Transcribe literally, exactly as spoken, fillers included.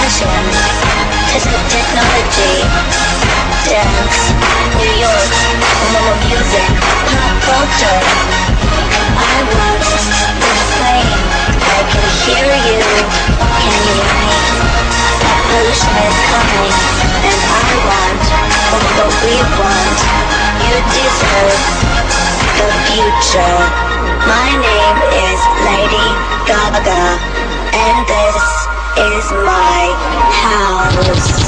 fashion, te- technology, dance, New York, more music, pop culture. I want the flame. I can hear you. Can you hear me? Pollution is coming, and I want what we want. You deserve the future. My name is Lady GaGa, and this is my house.